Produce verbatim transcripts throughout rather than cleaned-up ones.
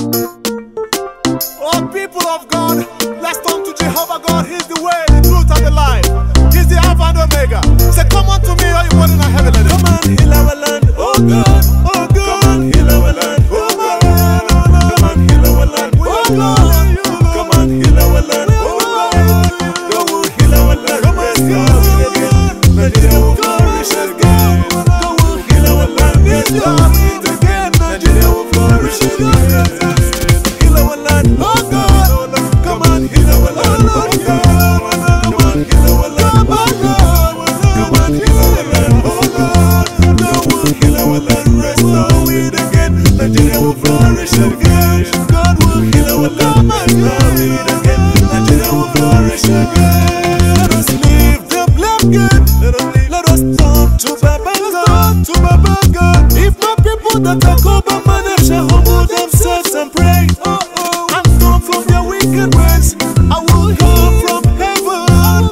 Oh, people of God, let's turn to Jehovah God. He's the way, the truth, and the life. He's the Alpha and Omega. Say, come unto me, all you want in heaven and earth. Come and heal our land, oh God, oh God. Come and heal our land, oh God. Come and heal our land, oh God. Come and heal our land, oh God. Go and heal our land, come and heal our land. Nigeria will flourish again. Go and heal our land, yes, God. Again, Nigeria will flourish again. Heal our land, oh God. Come and heal our land, oh God. Come and heal our land, oh God. Come and heal our land, oh God. Go and heal our land, restore it again. Nigeria will flourish again. God will heal our land, restore it again. Nigeria will flourish again. Let us live the blame good. Let us turn to Baba God, to Baba God. If my people that are called by my name shall humble themselves and pray, oh oh, and come from their wicked ways, I will come from heaven.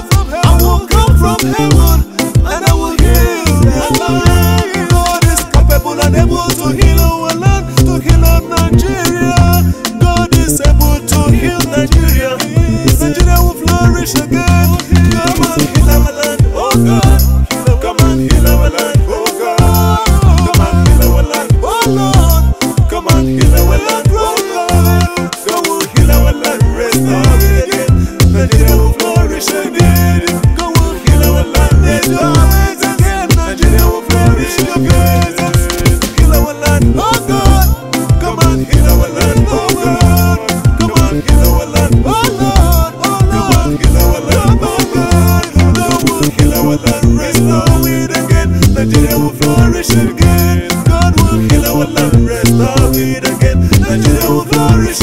I will come from heaven, and I will heal their land. God is capable and able to heal our land, to heal our Nigeria. God is able to heal Nigeria. Nigeria will flourish again. Come and heal our land, oh God. Come and heal our land, oh God. Come and heal our land, oh Lord. Come and heal our land, oh God. Go and heal our land, restore it again. Nigeria will flourish again. Go and heal our land, restore it again. Nigeria will flourish again. Heal our land, oh God. Come and heal our land, oh God. Come and heal our land, oh Lord. Come and heal our land, oh God. Go and heal our land, restore it again. Nigeria will flourish again. God will heal our land, restore it again. Nigeria will flourish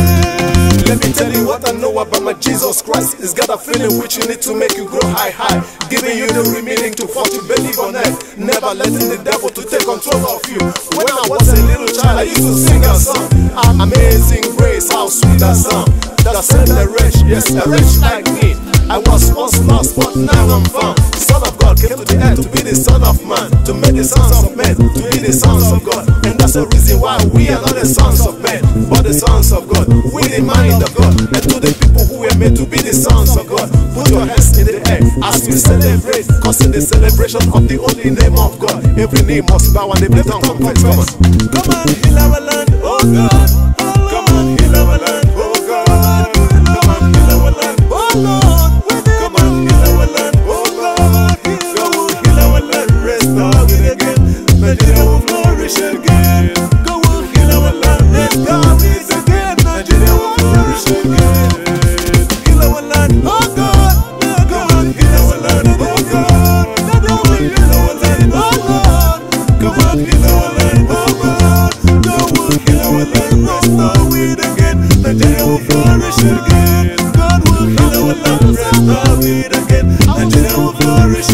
again. Let me tell you what I know about my Jesus Christ. It's got a feeling which you need to make you grow high, high. Giving you the remaining to what you believe on it. Never letting the devil to take control of you. When I was a little child, I used to sing a song. Amazing grace, how sweet that song. That said the wretch, yes, a wretch like me. I was once lost, but now I'm found. Son of God came to the earth to be the son of man, to make the sons of men, to be the sons of God. And that's the reason why we are not the sons of men, but the sons of God, with the mind of God. And to the people who were made to be the sons of God, put your hands in the air as we celebrate, cause in the celebration of the only name of God, every knee must bow and every tongue confess. Come on. Come and heal our land, oh God. Come and heal our land, oh God. Come and heal our land, oh Lord. Come and heal our land, oh God. Go and heal our land, restore it again. Nigeria will flourish again. Go and heal our land, restore it again. Nigeria will flourish again. Heal our land, oh God. Come and heal our land, oh God. Come and heal our land, oh Lord. Come and heal our land, oh God. Go and heal our land, restore it again. Nigeria will flourish again. God will heal our land, restore it again. Nigeria will flourish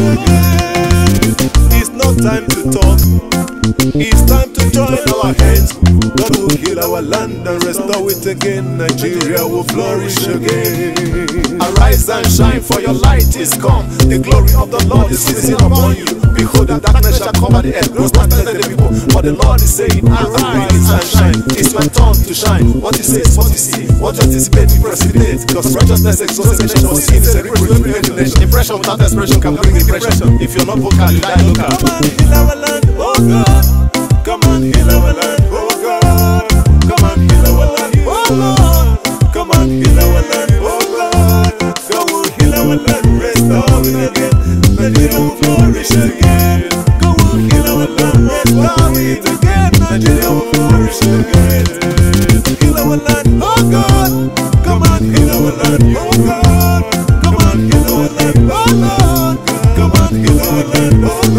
again. It's not time to talk, it's time to join our hands. God will heal our land and restore it again. Nigeria will flourish again. Arise and shine, for your light is come. The glory of the Lord is risen upon you. Behold, the darkness shall cover the earth. Gross darkness the people. But the Lord is saying, arise and shine. It's my turn to shine. What you say is what you see. What you anticipate, you precipitate. Because righteousness exalts a nation, but sin is a reproach to every nation. Impression without expression can bring depression. If you're not vocal, you die local. Come and heal our land, oh God. Come and heal our land, oh God. Come and heal our land, oh Lord. Come and heal our land, oh God. Go and heal our land, restore it again. Nigeria will flourish again. Go and heal our land, restore it again. Nigeria will flourish again. Heal our land, oh God. Come and heal our land, oh God. Come and heal our land, oh Lord. Come and heal our land, oh